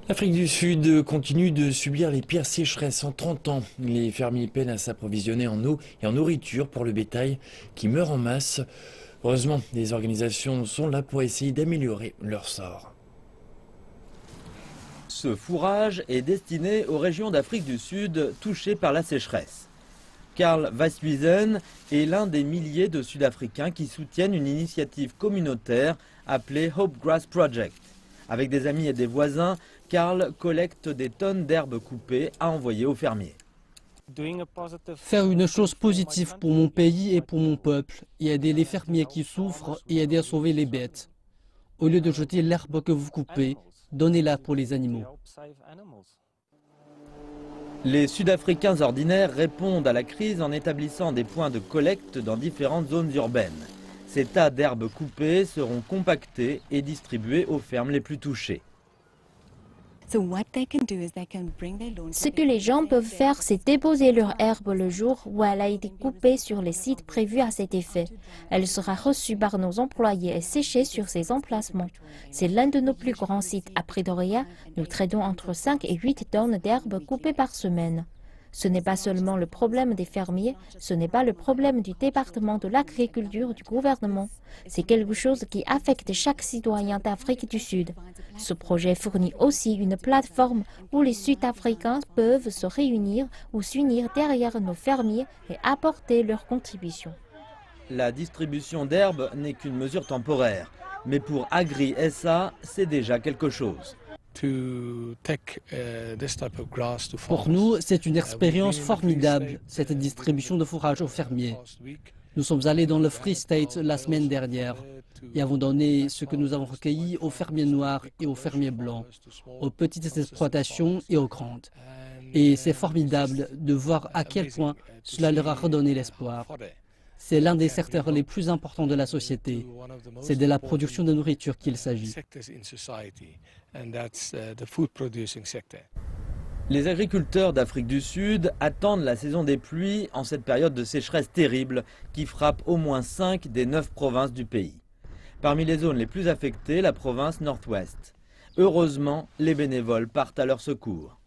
L'Afrique du Sud continue de subir les pires sécheresses en 30 ans. Les fermiers peinent à s'approvisionner en eau et en nourriture pour le bétail qui meurt en masse. Heureusement, les organisations sont là pour essayer d'améliorer leur sort. Ce fourrage est destiné aux régions d'Afrique du Sud touchées par la sécheresse. Karl Weishuizen est l'un des milliers de Sud-Africains qui soutiennent une initiative communautaire appelée Hope Grass Project. Avec des amis et des voisins, Karl collecte des tonnes d'herbes coupées à envoyer aux fermiers. Faire une chose positive pour mon pays et pour mon peuple, et aider les fermiers qui souffrent et aider à sauver les bêtes. Au lieu de jeter l'herbe que vous coupez, donnez-la pour les animaux. Les Sud-Africains ordinaires répondent à la crise en établissant des points de collecte dans différentes zones urbaines. Ces tas d'herbes coupées seront compactés et distribués aux fermes les plus touchées. Ce que les gens peuvent faire, c'est déposer leur herbe le jour où elle a été coupée sur les sites prévus à cet effet. Elle sera reçue par nos employés et séchée sur ces emplacements. C'est l'un de nos plus grands sites à Pretoria. Nous traitons entre 5 et 8 tonnes d'herbes coupées par semaine. Ce n'est pas seulement le problème des fermiers, ce n'est pas le problème du département de l'agriculture du gouvernement. C'est quelque chose qui affecte chaque citoyen d'Afrique du Sud. Ce projet fournit aussi une plateforme où les Sud-Africains peuvent se réunir ou s'unir derrière nos fermiers et apporter leur contribution. La distribution d'herbes n'est qu'une mesure temporaire, mais pour Agri SA, c'est déjà quelque chose. Pour nous, c'est une expérience formidable, cette distribution de fourrage aux fermiers. Nous sommes allés dans le Free State la semaine dernière et avons donné ce que nous avons recueilli aux fermiers noirs et aux fermiers blancs, aux petites exploitations et aux grandes. Et c'est formidable de voir à quel point cela leur a redonné l'espoir. C'est l'un des secteurs les plus importants de la société. C'est de la production de nourriture qu'il s'agit. Les agriculteurs d'Afrique du Sud attendent la saison des pluies en cette période de sécheresse terrible qui frappe au moins 5 des 9 provinces du pays. Parmi les zones les plus affectées, la province Nord-Ouest. Heureusement, les bénévoles partent à leur secours.